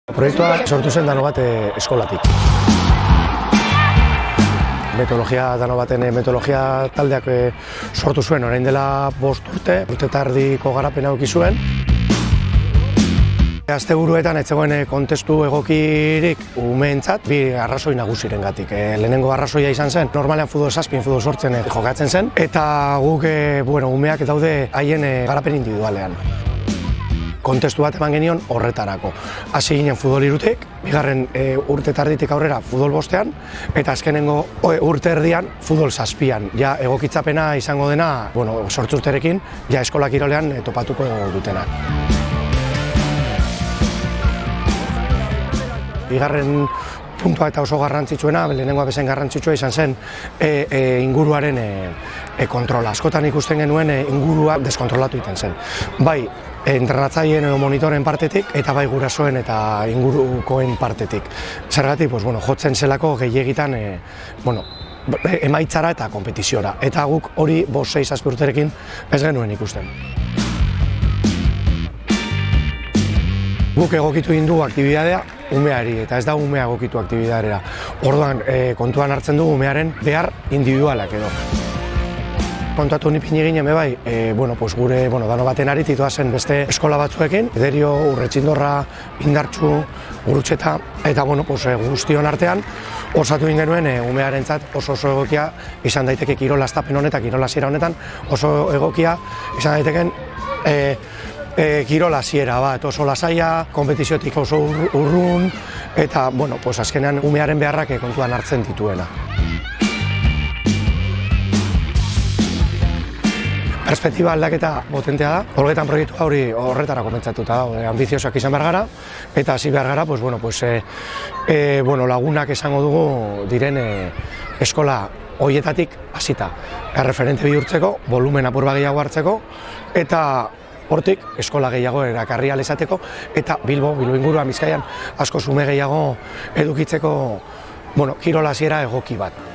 Proiektua sortu zen Dano Bat eskolatik. Dano Baten metodologia taldeak sortu zuen orain dela 5 urte, urte tardiko garapena eduki zuen. Asteburuetan ez zegoen kontestu egokirik umeentzat bi arrazoi nagusirengatik. Lehenengo arrazoia izan zen, normalean futbol 7, futbol 8 jokatzen zen, eta guk umeak daude haien garapen individualean. Kontestu bat eman genion horretarako. Hasi ginen futbol 3, bigarren urte tarditik aurrera futbol 5, eta azkenengo urte erdian futbol 7. Ja egokitzapena izango dena, sortzu urterekin, ja eskola kirolean topatuko dutenak. Bigarren puntua eta oso garrantzitsuena, lehenengoa bezain garrantzitsua izan zen inguruaren kontrola. Askotan ikusten genuen ingurua deskontrolatu egiten zen. Bai, entrenatzaileen edo monitoren partetik eta bai gurasoen eta ingurukoen partetik. Zergatik, jotzen zelako gehiegitan emaitzara eta konpetiziora. Eta guk hori 5-6 urterekin ez genuen ikusten. Guk egokitu egin dugu aktibitatea umeari, eta ez da umea egokitu aktibitatea. Orduan, kontuan hartzen dugu umearen behar individualak edo. Kontatu nipini ginen bai, gure Dano Baten arititua zen beste eskola batzuekin, Derio, Urretxindorra, Indartxu, Gurutxeta, eta guztion artean osatu egin genuen umearentzat oso egokia izan daiteke kirola aztapen honetan, kirola hasiera honetan, oso egokia izan daiteken kirola hasiera bat, oso lasaia, konpetiziotik oso urrun, eta azkenean umearen beharrak kontuan hartzen dituena. Perspektiba aldaketa potentea da, horretan proiektu hori horretarako pentsatuta da, ambiziosak izan behar gara, eta hasi behar gara, lagunak esango dugu diren eskola horietatik hasita. Erreferente bihurtzeko, volumen apur bat gehiago hartzeko, eta hortik eskola gehiago erakarri ahal izateko, eta Bilbo inguruan Bizkaian asko ume gehiago edukitzeko kirola hasiera egoki bat.